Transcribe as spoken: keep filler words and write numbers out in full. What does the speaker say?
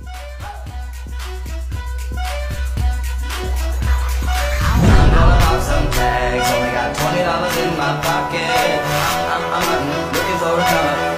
I'm gonna pop some tags, only got twenty dollars in my pocket. I'm, I'm, I'm looking for a come up.